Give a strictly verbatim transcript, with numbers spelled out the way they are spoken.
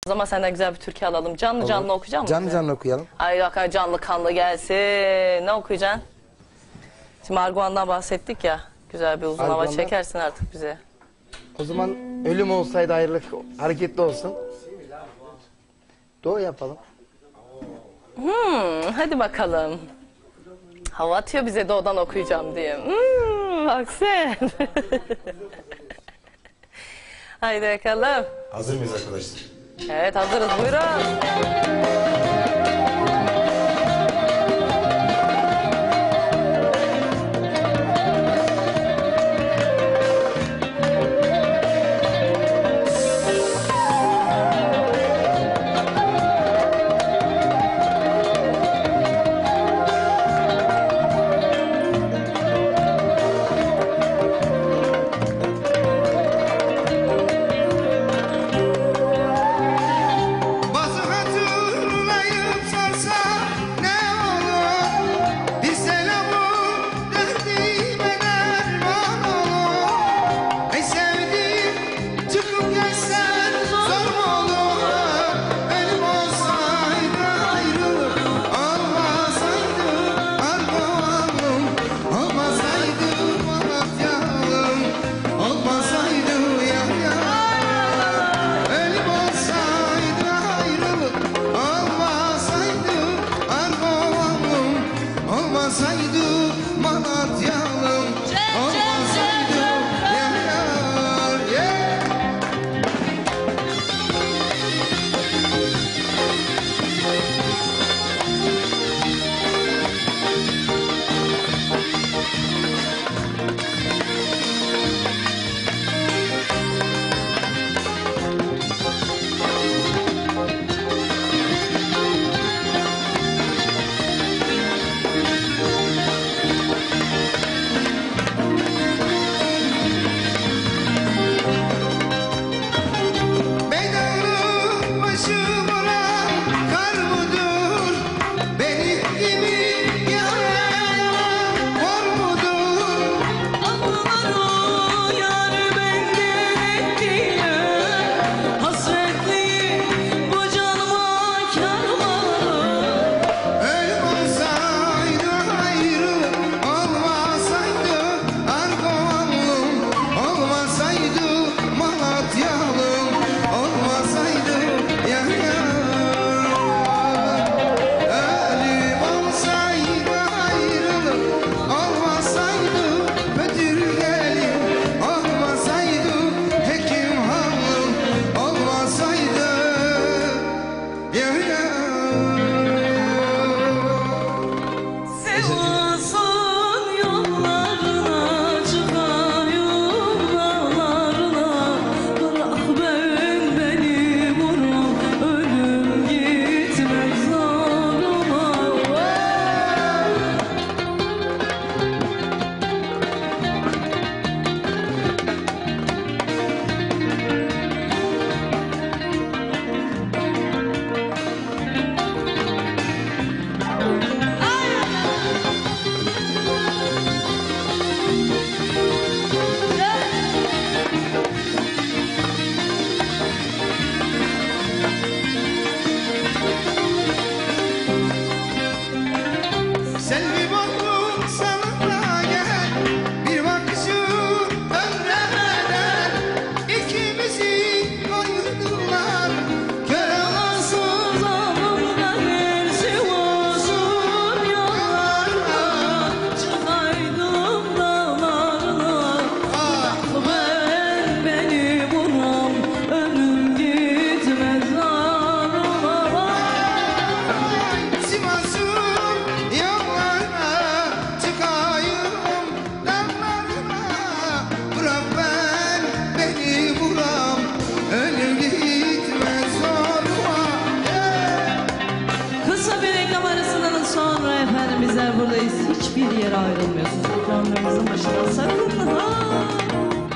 O zaman senden güzel bir türkü alalım. Canlı Olur. canlı okuyacak mısın? Canlı canlı okuyalım. Ay yok ay canlı kanlı gelsin. Ne okuyacaksın? Şimdi Arguvan'dan bahsettik ya. Güzel bir uzun hava Arguvan'dan- çekersin artık bize. O zaman ölüm olsaydı ayrılık hareketli olsun. Doğu yapalım. Hmm, hadi bakalım. Hava atıyor bize doğudan okuyacağım diye. Hmm, bak sen. Haydi bakalım. Hazır mıyız arkadaşlar? Evet hazırız, buyurun. Bazı hatırlayıp sorsam ne olur? Bir selamın derdime derman olur. Ey sevdiğim çıkıp gelsen zor mu olur? Ölüm olsaydı ayrılık olmasaydı Arguvan'ım, olmasaydı Malatya'lım, olmasaydı yar yar. Ölüm olsaydı ayrılık olmasaydı Arguvan'ım, olmasaydı Malatya'lım, olmasaydı yar yar. Yeah. Meydanın başı vuran kar mıdır? Benim gibi yanan kor mudur? Anıları yar benden ettiği hasretli bu canıma kârları. Ölüm olsaydı ayrılık olmasaydı Arguvan'ım, olmasaydı Malatya'lım, olmasaydı yar yar. Ölüm olsaydı ayrılık olmasaydı Betülgelim, olmasaydı hekim hanım, olmasaydı yar yar. Sivas'ın yollarına çıkayım dağlarına. Bırak ben beni vuram, ölüm gitmez zoruma. Sen bir baktın sana gel, bir bakışın ömreden ikimizi koydular kör olasın. Sonsuz alımda bir Sivas'ın yollarına çıkaydım dağlarına. Ben beni vuram, ölüm gitmez zoruma. Sivas'ın yollarına çıkayım dağlarına. Bırak ben beni vuram, ölüm gitmez zoruma. Kısa bir reklam arasından sonra efendim bizler buradayız. Hiçbir yere ayrılmıyorsunuz. Ekranlarınızın başına sakın ha.